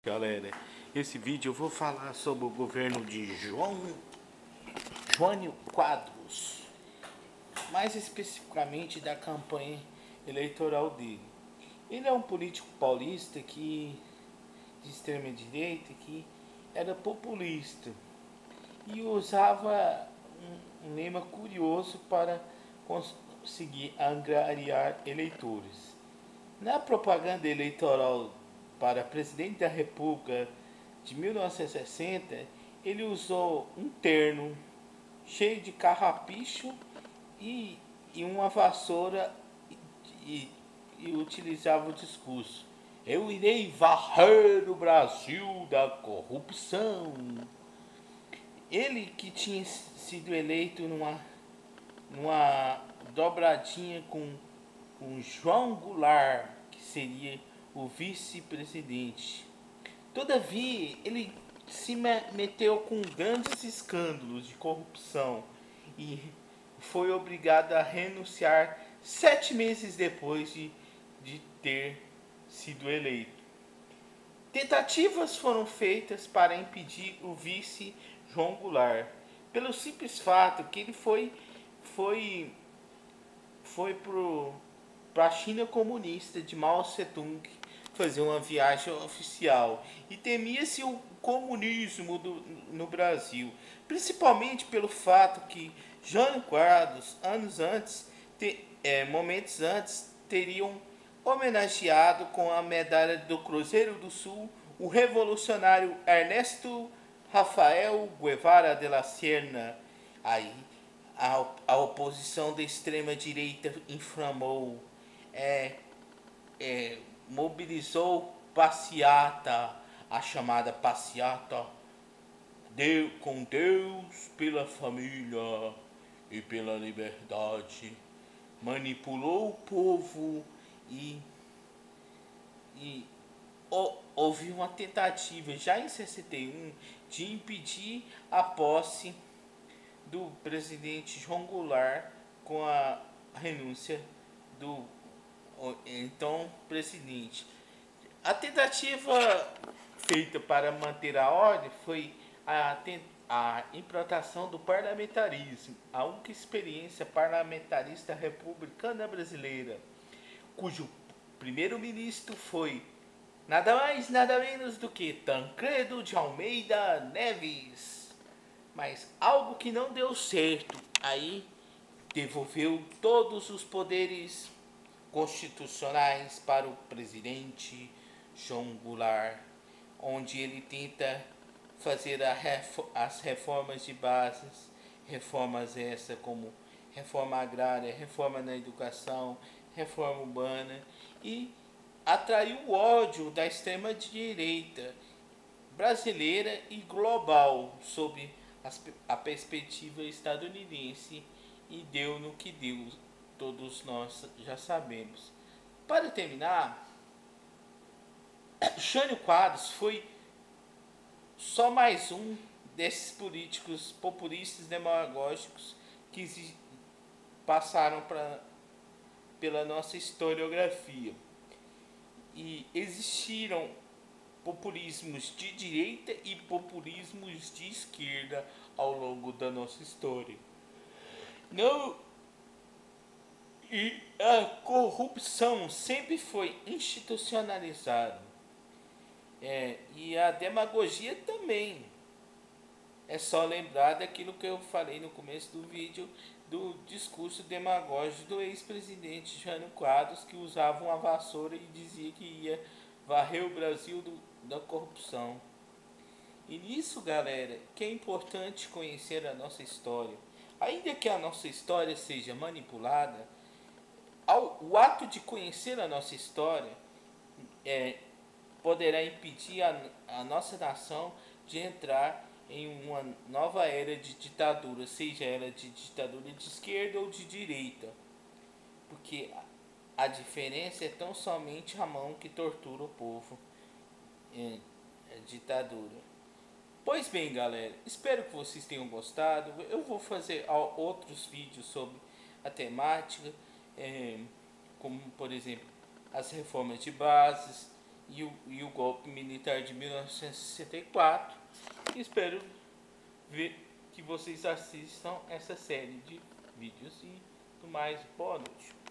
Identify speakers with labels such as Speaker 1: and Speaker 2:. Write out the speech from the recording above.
Speaker 1: Galera, esse vídeo eu vou falar sobre o governo de Jânio Quadros, mais especificamente da campanha eleitoral dele. Ele é um político paulista de extrema direita que era populista e usava um lema curioso para conseguir angariar eleitores. Na propaganda eleitoral para presidente da República de 1960, ele usou um terno cheio de carrapicho e uma vassoura e utilizava o discurso: eu irei varrer o Brasil da corrupção. Ele que tinha sido eleito numa dobradinha com João Goulart, que seria o vice-presidente. Todavia, ele se meteu com grandes escândalos de corrupção e foi obrigado a renunciar 7 meses depois de ter sido eleito. Tentativas foram feitas para impedir o vice João Goulart, pelo simples fato que ele foi para a China comunista de Mao Tse-tung fazer uma viagem oficial e temia-se o comunismo no Brasil, principalmente pelo fato que Jânio Quadros, momentos antes, teriam homenageado com a medalha do Cruzeiro do Sul o revolucionário Ernesto Rafael Guevara de la Serna. Aí a oposição da extrema direita inflamou, mobilizou passeata, a chamada passeata com Deus, pela família e pela liberdade. Manipulou o povo e houve uma tentativa já em 61 de impedir a posse do presidente João Goulart com a renúncia do então presidente. A tentativa feita para manter a ordem foi a implantação do parlamentarismo, a única experiência parlamentarista republicana brasileira, cujo primeiro-ministro foi nada mais, nada menos do que Tancredo de Almeida Neves. Mas algo que não deu certo, aí devolveu todos os poderes constitucionais para o presidente João Goulart, onde ele tenta fazer as reformas de bases, reformas essas como reforma agrária, reforma na educação, reforma urbana, e atraiu o ódio da extrema-direita brasileira e global sob a perspectiva estadunidense, e deu no que deu, todos nós já sabemos. Para terminar, Jânio Quadros foi só mais um desses políticos populistas demagógicos que passaram pela nossa historiografia. E existiram populismos de direita e populismos de esquerda ao longo da nossa história. E a corrupção sempre foi institucionalizada. E a demagogia também. É só lembrar daquilo que eu falei no começo do vídeo, do discurso demagógico do ex-presidente Jânio Quadros, que usava uma vassoura e dizia que ia varrer o Brasil da corrupção. E nisso, galera, que é importante conhecer a nossa história. Ainda que a nossa história seja manipulada, o ato de conhecer a nossa história poderá impedir a nossa nação de entrar em uma nova era de ditadura, seja ela de ditadura de esquerda ou de direita, porque a diferença é tão somente a mão que tortura o povo. Ditadura. Pois bem, galera, espero que vocês tenham gostado. Eu vou fazer outros vídeos sobre a temática, como por exemplo as reformas de bases e o golpe militar de 1964. Espero ver que vocês assistam essa série de vídeos e tudo mais. Boa noite.